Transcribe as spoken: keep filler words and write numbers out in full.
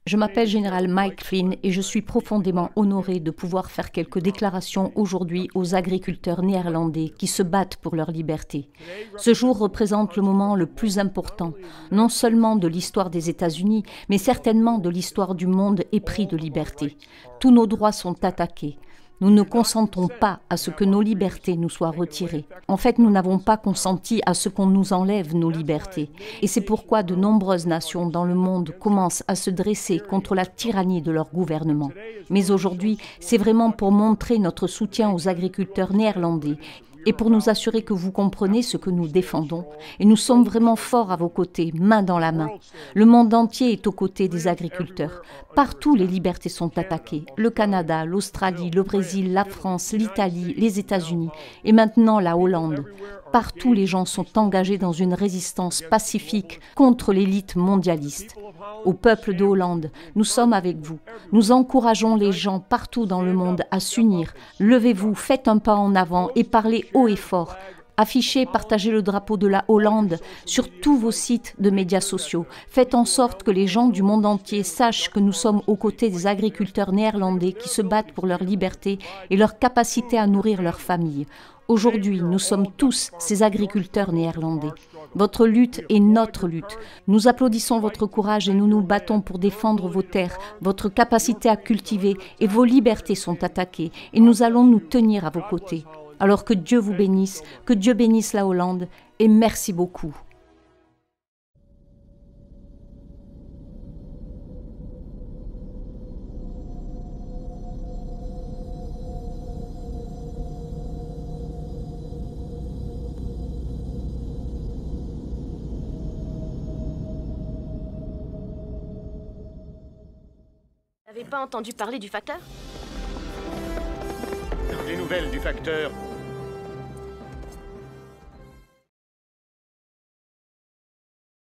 Je m'appelle Général Mike Flynn et je suis profondément honoré de pouvoir faire quelques déclarations aujourd'hui aux agriculteurs néerlandais qui se battent pour leur liberté. Ce jour représente le moment le plus important, non seulement de l'histoire des États-Unis, mais certainement de l'histoire du monde épris de liberté. Tous nos droits sont attaqués. Nous ne consentons pas à ce que nos libertés nous soient retirées. En fait, nous n'avons pas consenti à ce qu'on nous enlève nos libertés. Et c'est pourquoi de nombreuses nations dans le monde commencent à se dresser contre la tyrannie de leur gouvernement. Mais aujourd'hui, c'est vraiment pour montrer notre soutien aux agriculteurs néerlandais et pour nous assurer que vous comprenez ce que nous défendons. Et nous sommes vraiment forts à vos côtés, main dans la main. Le monde entier est aux côtés des agriculteurs. Partout, les libertés sont attaquées. Le Canada, l'Australie, le Brésil, la France, l'Italie, les États-Unis et maintenant la Hollande. Partout, les gens sont engagés dans une résistance pacifique contre l'élite mondialiste. Au peuple de Hollande, nous sommes avec vous. Nous encourageons les gens partout dans le monde à s'unir. Levez-vous, faites un pas en avant et parlez haut et fort. Affichez, partagez le drapeau de la Hollande sur tous vos sites de médias sociaux. Faites en sorte que les gens du monde entier sachent que nous sommes aux côtés des agriculteurs néerlandais qui se battent pour leur liberté et leur capacité à nourrir leurs familles. Aujourd'hui, nous sommes tous ces agriculteurs néerlandais. Votre lutte est notre lutte. Nous applaudissons votre courage et nous nous battons pour défendre vos terres, votre capacité à cultiver et vos libertés sont attaquées et nous allons nous tenir à vos côtés. Alors que Dieu vous bénisse, que Dieu bénisse la Hollande et merci beaucoup. Vous n'avez pas entendu parler du facteur? Les nouvelles du facteur